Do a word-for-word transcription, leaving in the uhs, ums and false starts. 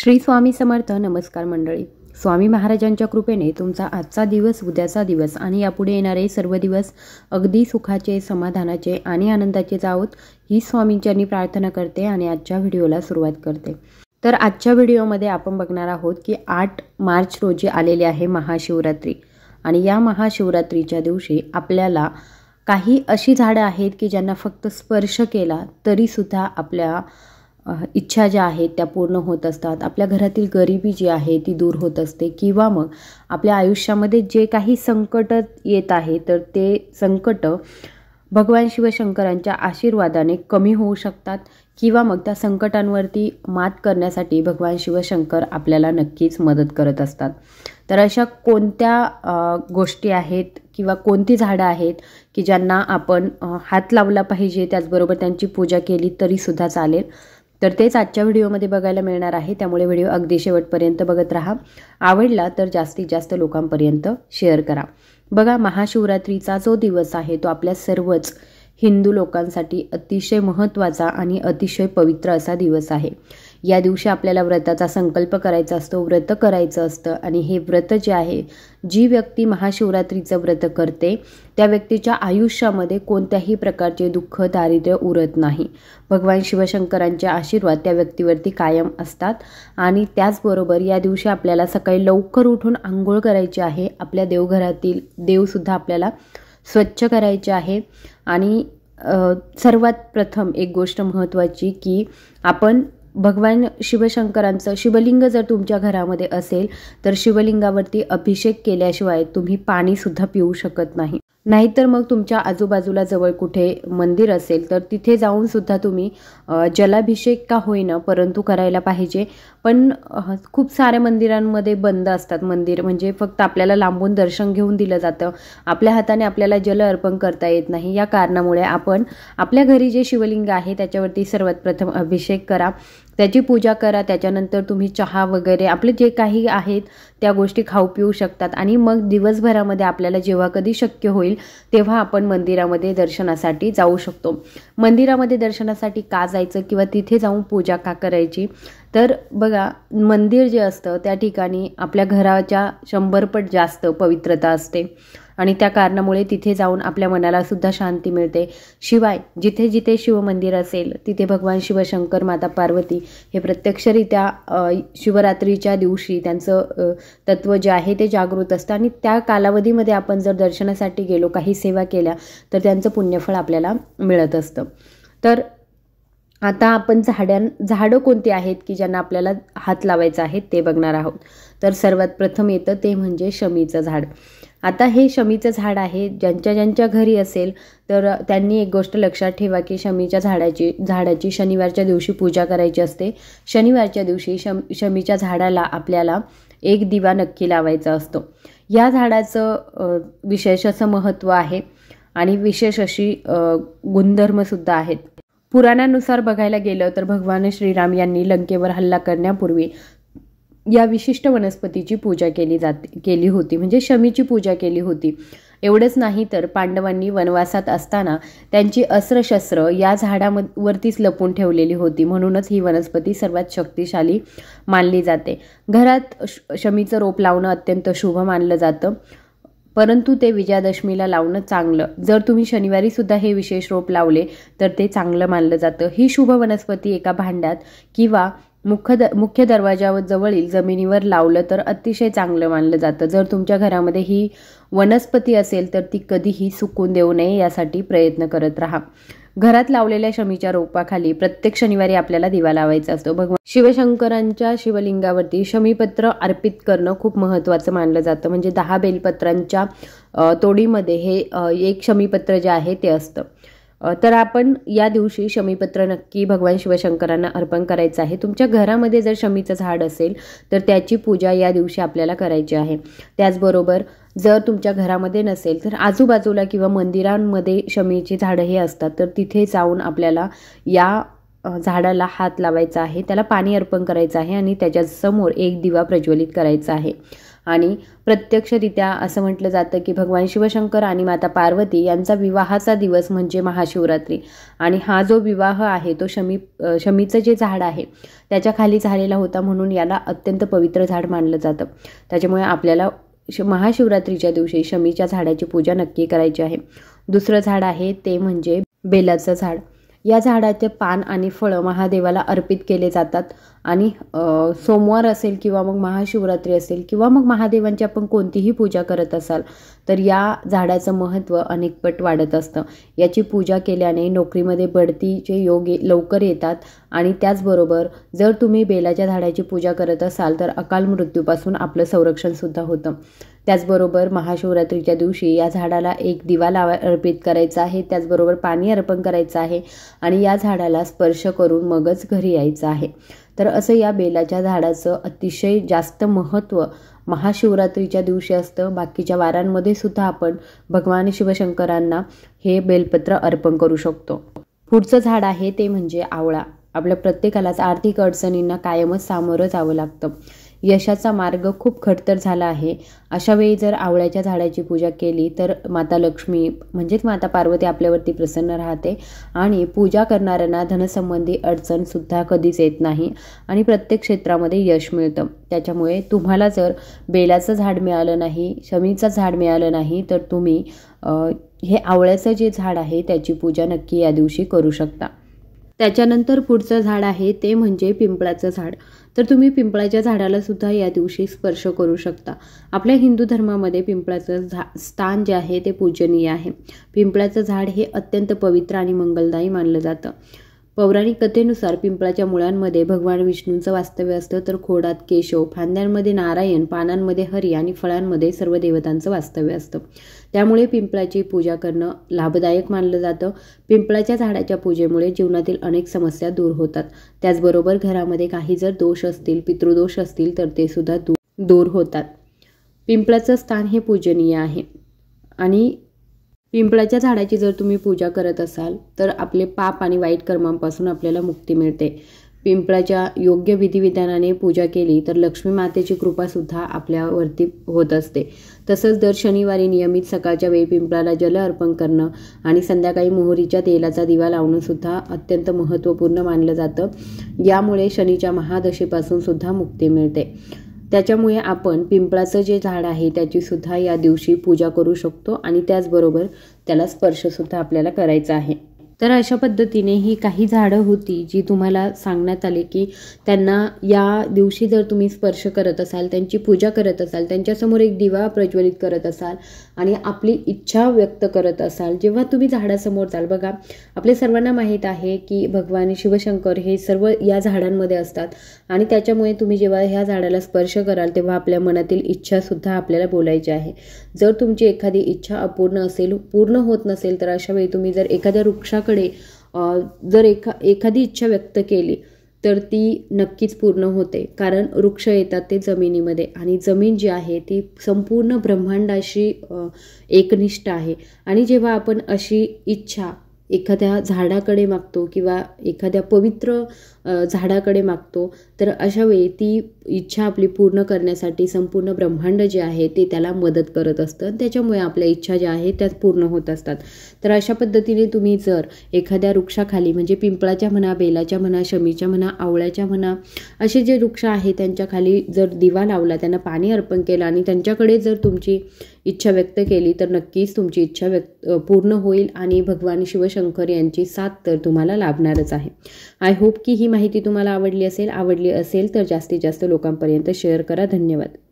श्री स्वामी समर्थ. नमस्कार मंडळी. स्वामी महाराजांच्या कृपेने तुमचा आजचा दिवस, उद्याचा दिवस आणि यापुढे येणारे सर्व दिवस अगदी सुखाचे, समाधानाचे आणि आनंदाचे जावोत ही स्वामींच्यांनी प्रार्थना करते आणि आजच्या व्हिडिओला सुरुवात करते. तर आजच्या व्हिडिओमध्ये आपण बघणार आहोत की आठ मार्च रोजी आलेली आहे महाशिवरात्री आणि या महाशिवरात्रीच्या दिवशी आपल्याला काही अशी झाडं आहेत की ज्यांना फक्त स्पर्श केला तरीसुद्धा आपल्या इच्छा ज्या आहेत त्या पूर्ण होत असतात. आपल्या घरातील गरिबी जी आहे ती दूर होत असते किंवा मग आपल्या आयुष्यामध्ये जे काही संकट येत आहे तर ते संकट भगवान शिवशंकरांच्या आशीर्वादाने कमी होऊ शकतात किंवा मग त्या संकटांवरती मात करण्यासाठी भगवान शिवशंकर आपल्याला नक्कीच मदत करत असतात. तर अशा कोणत्या गोष्टी आहेत किंवा कोणती झाडं आहेत की ज्यांना आपण हात लावला पाहिजे, त्याचबरोबर त्यांची पूजा केली तरीसुद्धा चालेल, तर तेच आजच्या व्हिडिओमध्ये बघायला मिळणार आहे. त्यामुळे व्हिडिओ अगदी शेवटपर्यंत बघत राहा. आवडला तर जास्तीत जास्त लोकांपर्यंत शेअर करा. बघा, महाशिवरात्रीचा जो दिवस आहे तो आपल्या सर्वच हिंदू लोकांसाठी अतिशय महत्त्वाचा आणि अतिशय पवित्र असा दिवस आहे. या दिवशी आपल्याला व्रताचा संकल्प करायचा असतो, व्रत करायचं असतं आणि हे व्रत जे आहे, जी व्यक्ती महाशिवरात्रीचं व्रत करते त्या व्यक्तीच्या आयुष्यामध्ये कोणत्याही प्रकारचे दुःख, दारिद्र्य उरत नाही. भगवान शिवशंकरांचे आशीर्वाद त्या व्यक्तीवरती कायम असतात. आणि त्याचबरोबर या दिवशी आपल्याला सकाळी लवकर उठून आंघोळ करायची आहे. आपल्या देवघरातील देवसुद्धा आपल्याला स्वच्छ करायचे आहे. आणि सर्वात प्रथम एक गोष्ट महत्त्वाची की आपण भगवान शिवशंकरांचं शिवलिंग जर तुमच्या घरामध्ये असेल तर शिवलिंगावरती अभिषेक केल्याशिवाय तुम्ही पाणीसुद्धा पिऊ शकत नाही. नाहीतर मग तुमच्या आजूबाजूला जवळ कुठे मंदिर असेल तर तिथे जाऊन सुद्धा तुम्ही जलाभिषेक का होईना परंतु करायला पाहिजे. पण खूप साऱ्या मंदिरांमध्ये बंद असतात. मंदिर म्हणजे फक्त आपल्याला लांबून दर्शन घेऊन दिलं जातं, आपल्या हाताने आपल्याला जल अर्पण करता येत नाही. या कारणामुळे आपण आपल्या घरी जे शिवलिंग आहे त्याच्यावरती सर्वात प्रथम अभिषेक करा, त्याची पूजा करा. त्याच्यानंतर तुम्ही चहा वगैरे आपले जे काही आहेत त्या गोष्टी खाऊ पिऊ शकतात. आणि मग दिवसभरामध्ये आपल्याला जेव्हा कधी शक्य होईल तेव्हा आपण मंदिरामध्ये दर्शनासाठी जाऊ शकतो. मंदिरामध्ये दर्शनासाठी का जायचं किंवा तिथे जाऊन पूजा का करायची, तर बघा, मंदिर जे असतं त्या ठिकाणी आपल्या घराच्या शंभर पट जास्त पवित्रता असते आणि त्या कारणामुळे तिथे जाऊन आपल्या मनाला सुद्धा शांती मिळते. शिवाय जिथे जिथे शिवमंदिर असेल तिथे भगवान शिवशंकर, माता पार्वती हे प्रत्यक्षरित्या शिवरात्रीच्या दिवशी त्यांचं तत्व जे आहे ते जागृत असतं आणि त्या कालावधीमध्ये आपण जर दर्शनासाठी गेलो, काही सेवा केल्या तर त्यांचं पुण्यफळ आपल्याला मिळत असतं. तर आता आपण झाडां झाडं कोणती आहेत की ज्यांना आपल्याला हात लावायचं आहे ते बघणार आहोत. तर सर्वात प्रथम येतं ते म्हणजे शमीचं झाड. आता हे शमीचं झाड आहे, ज्यांच्या ज्यांच्या घरी असेल तर त्यांनी एक गोष्ट लक्षात ठेवा की शमीच्या झाडाची झाडाची शनिवारच्या दिवशी पूजा करायची असते. शनिवारच्या दिवशी शम शमीच्या झाडाला आपल्याला एक दिवा नक्की लावायचा असतो. या झाडाचं विशेष असं महत्त्व आहे आणि विशेष अशी गुणधर्मसुद्धा आहेत. पुराणानुसार बघायला गेलं तर भगवान श्रीराम यांनी लंकेवर हल्ला करण्यापूर्वी या विशिष्ट वनस्पतीची पूजा केली जाते केली होती म्हणजे शमीची पूजा केली होती. एवढंच नाही तर पांडवांनी वनवासात असताना त्यांची अस्त्रशस्त्र या झाडावरतीच लपून ठेवलेली होती. म्हणूनच ही वनस्पती सर्वात शक्तिशाली मानली जाते. घरात शमीचं रोप लावणं अत्यंत शुभ मानलं जातं, परंतु ते विजयादशमीला लावणं चांगलं. जर तुम्ही शनिवारी सुद्धा हे विशेष रोप लावले तर ते चांगलं मानलं जातं. ही शुभ वनस्पती एका भांड्यात किंवा मुख्य द मुख्य दरवाजाजवळील जमिनीवर लावलं तर अतिशय चांगलं मानलं जातं. जर तुमच्या घरामध्ये ही वनस्पती असेल तर ती कधीही सुकून देऊ नये यासाठी प्रयत्न करत राहा. घरात लावलेल्या शमीच्या रोपाखाली प्रत्येक शनिवारी आपल्याला दिवा लावायचा असतो. भगवान शिवशंकरांच्या शिवलिंगावरती शमीपत्र अर्पित करणं खूप महत्त्वाचं मानलं जातं. म्हणजे दहा बेलपत्रांच्या तोडीमध्ये हे एक शमीपत्र जे आहे ते असतं. तर आपण या दिवशी शमीपत्र नक्की भगवान शिवशंकरांना अर्पण करायचं आहे. तुमच्या घरामध्ये जर शमीचं झाड असेल तर त्याची पूजा या दिवशी आपल्याला करायची आहे. त्याचबरोबर जर तुमच्या घरामध्ये नसेल तर आजूबाजूला किंवा मंदिरांमध्ये शमीची झाडं हे असतात तर तिथे जाऊन आपल्याला या झाडाला हात लावायचा आहे, त्याला पाणी अर्पण करायचं आहे आणि त्याच्यासमोर एक दिवा प्रज्वलित करायचा आहे. आणि प्रत्यक्षरित्या असं म्हटलं जातं की भगवान शिवशंकर आणि माता पार्वती यांचा विवाहाचा दिवस म्हणजे महाशिवरात्री. आणि हा जो विवाह आहे तो शमी शमीचं जे झाड आहे त्याच्या खाली झालेला होता, म्हणून याला अत्यंत पवित्र झाड मानलं जातं. त्याच्यामुळे आपल्याला महाशिवरात्रीच्या दिवशी शमीच्या झाडाची पूजा नक्की करायची आहे. दुसरं झाड आहे ते म्हणजे बेलाचं झाड. या झाडाचे पान आणि फळं महादेवाला अर्पित केले जातात. आणि सोमवार असेल किंवा मग महाशिवरात्री असेल किंवा मग महादेवांची आपण कोणतीही पूजा करत असाल तर या झाडाचं महत्त्व अनेकपट वाढत असतं. याची पूजा केल्याने नोकरीमध्ये बढतीचे योग लवकर येतात. आणि त्याचबरोबर जर तुम्ही बेलाच्या झाडाची पूजा करत असाल तर अकाल मृत्यूपासून आपलं संरक्षणसुद्धा होतं. त्याचबरोबर महाशिवरात्रीच्या दिवशी या झाडाला एक दिवा लावा अर्पित करायचा आहे, त्याचबरोबर पाणी अर्पण करायचं आहे आणि या झाडाला स्पर्श करून मगच घरी यायचं आहे. तर असं या बेलाच्या झाडाचं अतिशय जास्त महत्त्व महाशिवरात्रीच्या दिवशी असतं. बाकीच्या वारांमध्ये सुद्धा आपण भगवान शिवशंकरांना हे बेलपत्र अर्पण करू शकतो. पुढचं झाड आहे ते म्हणजे आवळा. आपल्या प्रत्येकालाच आर्थिक अडचणींना कायमच सामोरं जावं लागतं. यशाचा मार्ग खूप खडतर झाला आहे. अशा वेळी जर आवळ्याच्या झाडाची पूजा केली तर माता लक्ष्मी म्हणजेच माता पार्वती आपल्यावरती प्रसन्न राहते आणि पूजा करणाऱ्यांना धनसंबंधी अडचणसुद्धा कधीच येत नाही आणि प्रत्येक क्षेत्रामध्ये यश मिळतं. त्याच्यामुळे तुम्हाला जर बेलाचं झाड मिळालं नाही, शमीचं झाड मिळालं नाही तर तुम्ही हे आवळ्याचं जे झाड आहे त्याची पूजा नक्की या दिवशी करू शकता. त्याच्यानंतर पुढचं झाड आहे ते म्हणजे पिंपळाचं झाड. तर तुम्ही पिंपळाच्या झाडाला सुद्धा या दिवशी स्पर्श करू शकता. आपल्या हिंदू धर्मामध्ये पिंपळाचं झा स्थान जे आहे ते पूजनीय आहे. पिंपळाचं झाड हे अत्यंत पवित्र आणि मंगलदायी मानलं जातं. पौराणिक कथेनुसार पिंपळाच्या मुळांमध्ये भगवान विष्णूंचं वास्तव्य असतं, तर खोडात केशव, फांद्यांमध्ये नारायण, पानांमध्ये हरी आणि फळांमध्ये सर्व देवतांचं वास्तव्य असतं. त्यामुळे पिंपळाची पूजा करणं लाभदायक मानलं जातं. पिंपळाच्या झाडाच्या पूजेमुळे जीवनातील अनेक समस्या दूर होतात. त्याचबरोबर घरामध्ये काही जर दोष असतील, पितृदोष असतील तर ते सुद्धा दूर दूर होतात. पिंपळाचं स्थान हे पूजनीय आहे. आणि पिंपळाच्या झाडाची जर तुम्ही पूजा करत असाल तर आपले पाप आणि वाईट कर्मांपासून आपल्याला मुक्ती मिळते. पिंपळाच्या योग्य विधिविधानाने पूजा केली तर लक्ष्मी मातेची कृपासुद्धा आपल्यावरती होत असते. तसंच दर शनिवारी नियमित सकाळच्या वेळी पिंपळाला जल अर्पण करणं आणि संध्याकाळी मोहरीच्या तेलाचा दिवा लावणं सुद्धा अत्यंत महत्त्वपूर्ण मानलं जातं. यामुळे शनीच्या महादशेपासून सुद्धा मुक्ती मिळते. त्याच्यामुळे आपण पिंपळाचं जे झाड आहे त्याची सुद्धा या दिवशी पूजा करू शकतो आणि त्याचबरोबर त्याला स्पर्शसुद्धा आपल्याला करायचा आहे. तर अशा पद्धतीने ही काही झाडं होती जी तुम्हाला सांगण्यात आली की त्यांना या दिवशी जर तुम्ही स्पर्श करत असाल, त्यांची पूजा करत असाल, त्यांच्यासमोर एक दिवा प्रज्वलित करत असाल आणि आपली इच्छा व्यक्त करत असाल, जेव्हा तुम्ही झाडासमोर जाल, बघा आपल्या सर्वांना माहीत आहे की भगवान शिवशंकर हे सर्व या झाडांमध्ये असतात आणि त्याच्यामुळे तुम्ही जेव्हा ह्या झाडाला स्पर्श कराल तेव्हा आपल्या मनातील इच्छासुद्धा आपल्याला बोलायची आहे. जर तुमची एखादी इच्छा अपूर्ण असेल, पूर्ण होत नसेल तर अशा वेळी तुम्ही जर एखाद्या वृक्षाकडे जर एखा एखादी इच्छा व्यक्त केली तर ती नक्कीच पूर्ण होते. कारण वृक्ष येतात ते जमिनीमध्ये आणि जमीन जी आहे ती संपूर्ण ब्रह्मांडाशी एकनिष्ठ आहे. आणि जेव्हा आपण अशी इच्छा एखाद्या झाडाकडे मागतो किंवा एखाद्या पवित्र झाडाकडे मागतो तर अशा वेळी ती इच्छा आपली पूर्ण करण्यासाठी संपूर्ण ब्रह्मांड जे आहे ते त्याला मदत करत असतं. त्याच्यामुळे आपल्या इच्छा ज्या आहेत त्या पूर्ण होत असतात. तर अशा पद्धतीने तुम्ही जर एखाद्या वृक्षाखाली म्हणजे पिंपळाच्या म्हणा, बेलाच्या म्हणा, शमीच्या म्हणा, आवळ्याच्या म्हणा, असे जे वृक्ष आहेत त्यांच्याखाली जर दिवा लावला, त्यांना पाणी अर्पण केलं आणि त्यांच्याकडे जर तुमची इच्छा व्यक्त केली तर नक्कीच तुमची इच्छा व्यक्त पूर्ण होईल आणि भगवान शिवशंकर यांची साथ तर तुम्हाला लाभणारच आहे. आय होप की ही माहिती तुम्हाला आवडली असेल आवडली असेल तर जास्तीत जास्त लोकांपर्यंत शेअर करा. धन्यवाद.